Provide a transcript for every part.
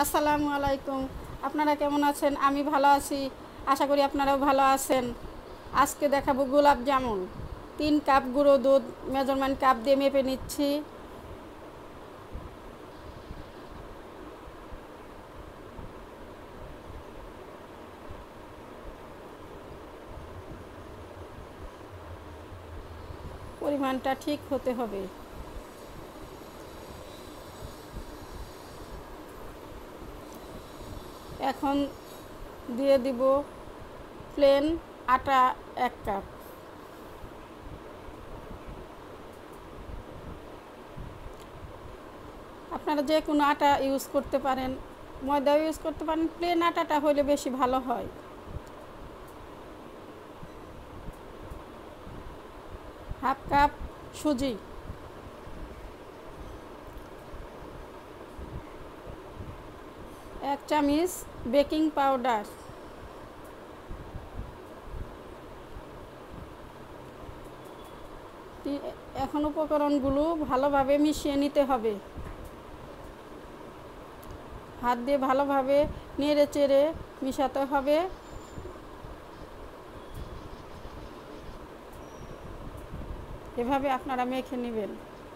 আসসালামু আলাইকুম। আপনারা কেমন আছেন? আমি ভালো আছি, আশা করি আপনারাও ভালো আছেন। আজকে দেখাবো গোলাপ জামুন। 3 কাপ গুঁড়ো দুধ মেজারমেন্ট কাপ দিয়ে মেপে নিচ্ছি। পরিমাণটা ঠিক হতে হবে। এখন দিয়ে দিব প্লেন আটা 1 কাপ। আপনারা যে কোনো আটা ইউজ করতে পারেন, ময়দাও ইউজ করতে পারেন, প্লেন আটাটা হলে বেশি ভালো হয়। হাফ কাপ সুজি, 1 চামচ বেকিং পাউডার, এখন উপকরণগুলো ভালোভাবে মিশিয়ে নিতে হবে। হাত দিয়ে ভালোভাবে নেড়ে চেড়ে মিশাতে হবে। এভাবে আপনারা মেখে নেবেন।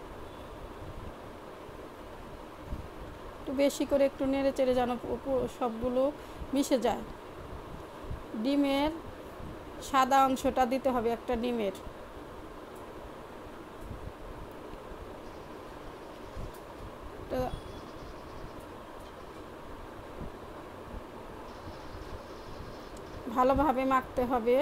একটু বেশি করে একটু নেড়ে চেড়ে যেন সবগুলো মিশে যায়। ডিমের সাদা অংশটা দিতে হবে, একটা ডিমের। তো ভালোভাবে মাখতে হবে।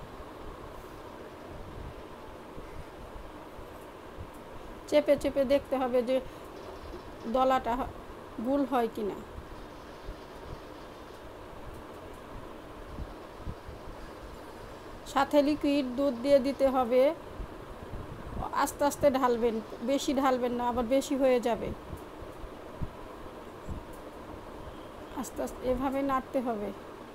চেপে চেপে দেখতে হবে যে দলাটা গোল হয় কিনা। সাথে লিকুইড দুধ দিয়ে দিতে হবে। আস্তে আস্তে ঢালবেন, বেশি ঢালবেন না, আবার বেশি হয়ে যাবে। আস্তে আস্তে এভাবে নাড়তে হবে।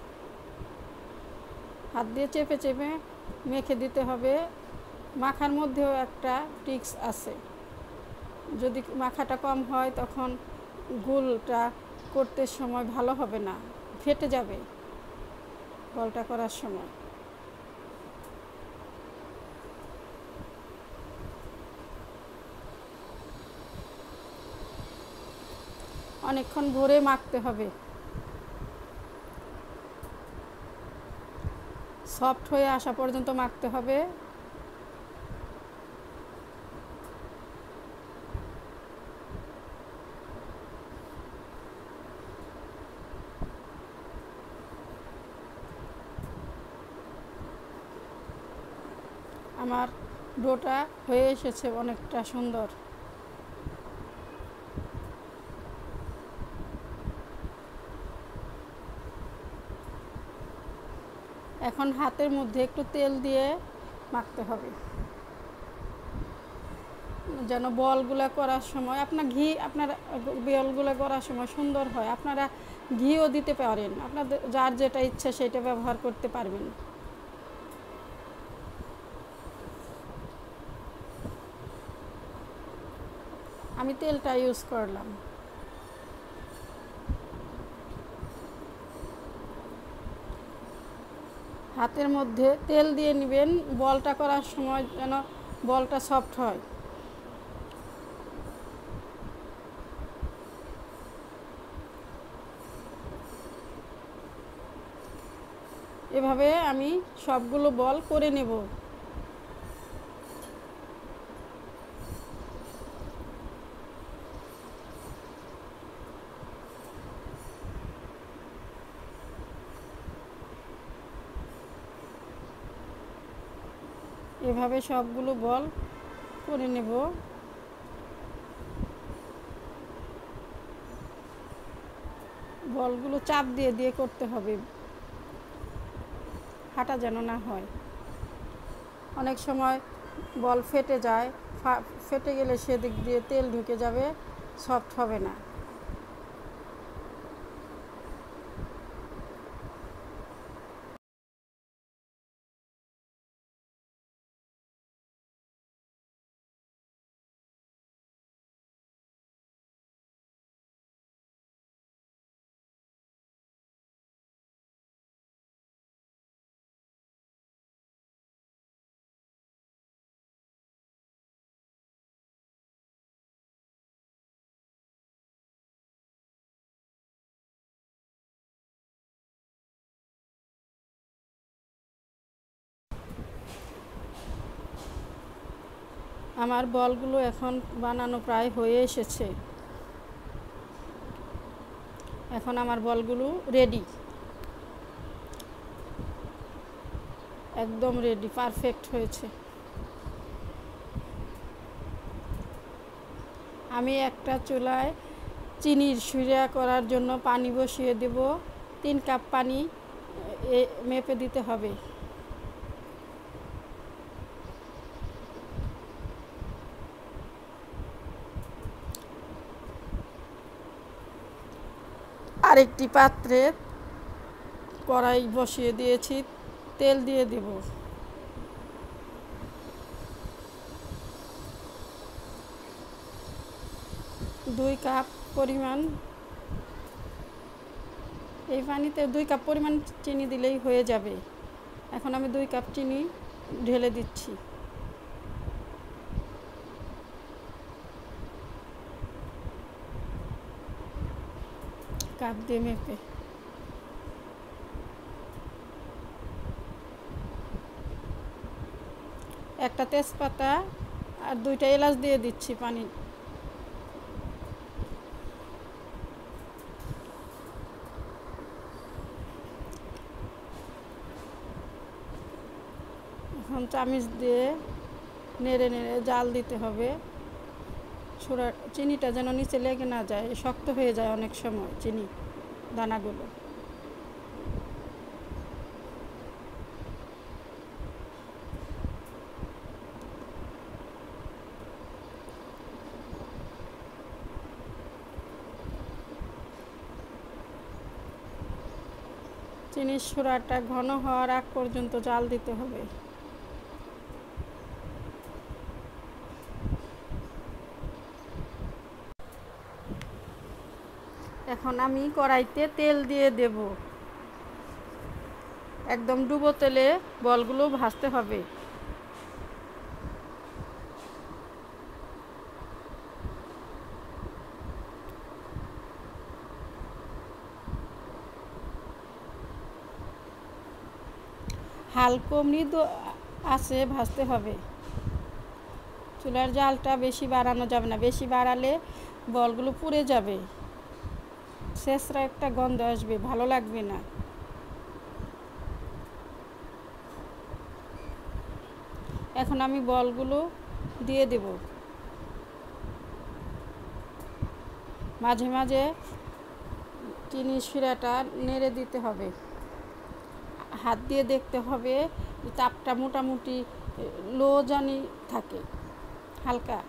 হাত দিয়ে চেপে চেপে মেখে দিতে হবে। মাখার মধ্যেও একটা ট্রিক্স আছে। যদি মাখাটা কম হয় তখন গোলটা করতে সময় ভালো হবে না, ফেটে যাবে গোলটা করার সময়। অনেকক্ষণ ভরে মাখতে হবে। সফট হয়ে আসা পর্যন্ত মাখতে হবে। আমার ডোটা হয়ে এসেছে অনেকটা সুন্দর। এখন হাতের মধ্যে একটু তেল দিয়ে মাখতে হবে যেন বলগুলো করার সময় আপনার বলগুলো করার সময় সুন্দর হয়। আপনারা ঘিও দিতে পারেন, আপনাদের যার যেটা ইচ্ছা সেটা ব্যবহার করতে পারবেন। আমি তেলটা ইউজ করলাম। হাতের মধ্যে তেল দিয়ে নেবেন, বলটা করার সময় যেন বলটা সফট হয়। এভাবে আমি সবগুলো বল করে নেব। এভাবে সবগুলো বল করে নেব। বলগুলো চাপ দিয়ে দিয়ে করতে হবে, ফাটা যেন না হয়। অনেক সময় বল ফেটে যায়, ফেটে গেলে সেদিক দিয়ে তেল ঢুকে যাবে, সফট হবে না। আমার বলগুলো এখন বানানো প্রায় হয়ে এসেছে। এখন আমার বলগুলো রেডি, একদম রেডি, পারফেক্ট হয়েছে। আমি একটা চুলায় চিনির শিরা করার জন্য পানি বসিয়ে দেব। 3 কাপ পানি মেপে দিতে হবে। আরেকটি পাত্রে কড়াই বসিয়ে দিয়েছি, তেল দিয়ে দেব। 2 কাপ পরিমাণ, এই পানিতে 2 কাপ পরিমাণ চিনি দিলেই হয়ে যাবে। এখন আমি 2 কাপ চিনি ঢেলে দিচ্ছি। কাপ দিয়ে মেপে। একটা তেজপাতা আর 2টা এলাচ দিয়ে দিচ্ছি পানি। এখন চামচ দিয়ে নেড়ে নেড়ে জাল দিতে হবে। চিনিটা যেন নিচে লেগে না যায়, শক্ত হয়ে যায় অনেক সময় চিনি দানাগুলো। চিনির শিরাটা ঘন হওয়ার আগ পর্যন্ত জাল দিতে হবে। এখন আমি কড়াইতে তেল দিয়ে দেব। একদম ডুবো তেলে বলগুলো ভাজতে হবে। হালকা মৃদু আঁচে ভাজতে হবে। চুলার জালটা বেশি বাড়ানো যাবে না, বেশি বাড়ালে বলগুলো পুড়ে যাবে, ছেঁচড়া একটা গন্ধ আসবে, ভালো লাগবে না। এখন আমি বলগুলো দিয়ে দেব। মাঝে মাঝে চিনির শিরাটা নেড়ে দিতে হবে। হাত দিয়ে দেখতে হবে তাপটা মোটামুটি লো জানি থাকে, হালকা।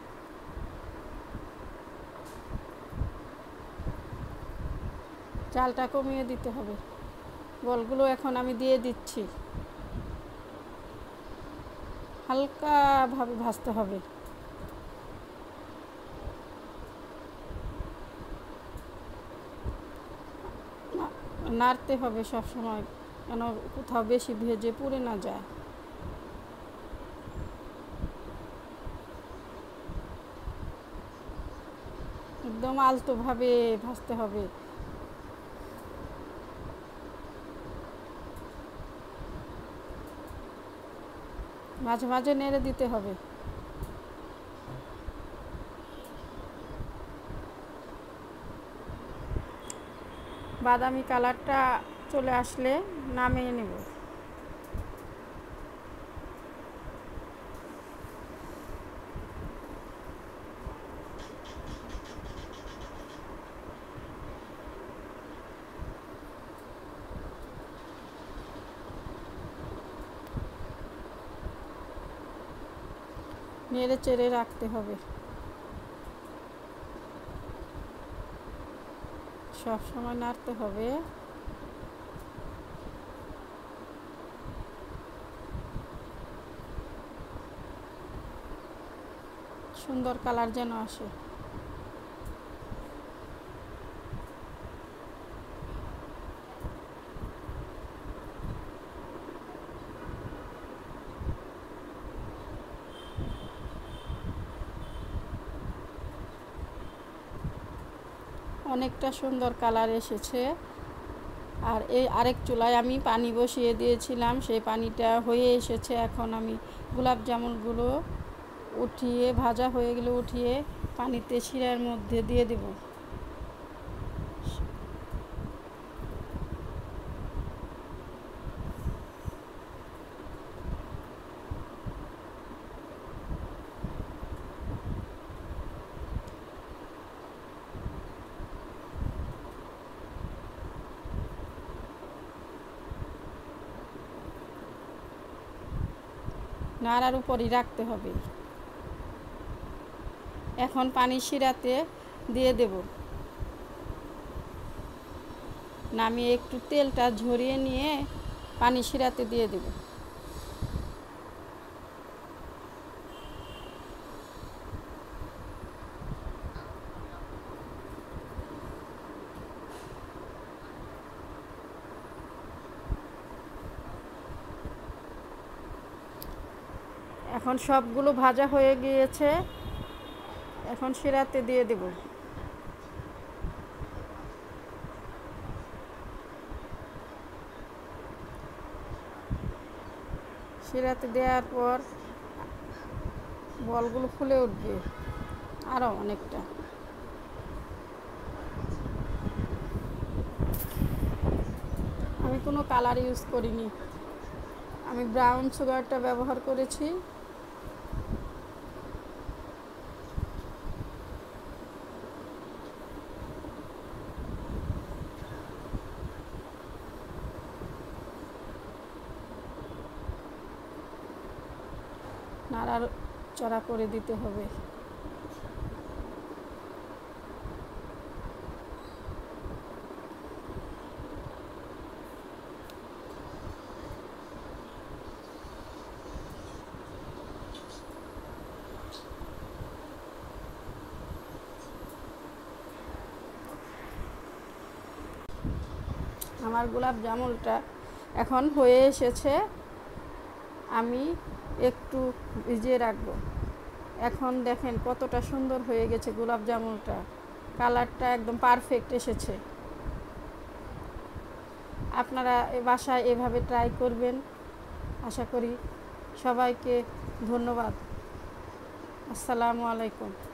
চালটা কমিয়ে দিতে হবে। বলগুলো এখন আমি দিয়ে দিচ্ছি। হালকাভাবে ভাজতে হবে। নাড়তে হবে সব সময়, যেন কোথাও বেশি ভেজে পুড়ে না যায়। একদম আলতোভাবে ভাজতে হবে। মাঝে মাঝে নেড়ে দিতে হবে। বাদামি কালারটা চলে আসলে নামিয়ে নেব। নেড়ে চেড়ে রাখতে হবে, সব সময় নাড়তে হবে। সুন্দর কালার যেন আসে। অনেকটা সুন্দর কালার এসেছে। আর এই আরেক চুলায় আমি পানি বসিয়ে দিয়েছিলাম, সেই পানিটা হয়ে এসেছে। এখন আমি গোলাপ জামুনগুলো উঠিয়ে ভাজা হয়ে গেলে উঠিয়ে পানিতে শিরার মধ্যে দিয়ে দেব। নাড়ার উপরই রাখতে হবে। এখন পানি শিরাতে দিয়ে দেব। নামিয়ে একটু তেলটা ঝরিয়ে নিয়ে পানি শিরাতে দিয়ে দেব। এখন সবগুলো ভাজা হয়ে গিয়েছে, এখন শিরাতে দিয়ে দেব। শিরাতে দেওয়ার পর বলগুলো ফুলে উঠবে আরও অনেকটা। আমি কোনো কালার ইউজ করিনি, আমি ব্রাউন সুগারটা ব্যবহার করেছি। নাড়াচাড়া করে দিতে হবে। আমার গোলাপ জামুনটা এখন হয়ে এসেছে, আমি একটু ভিজিয়ে রাখবো। এখন দেখেন কতটা সুন্দর হয়ে গেছে গোলাপ জামুনটা, কালারটা একদম পারফেক্ট এসেছে। আপনারা বাসায় এভাবে ট্রাই করবেন, আশা করি। সবাইকে ধন্যবাদ। আসসালামু আলাইকুম।